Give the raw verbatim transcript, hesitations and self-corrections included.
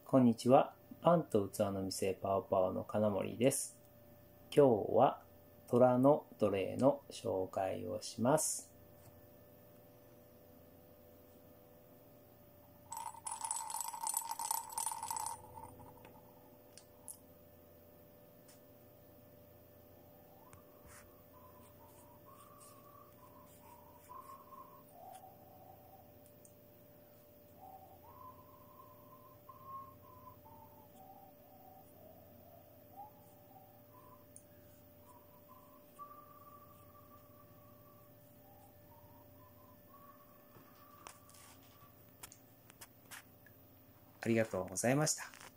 こんにちは。パンと器の店パワパワの金森です。今日は虎の奴隷の紹介をします。ありがとうございました。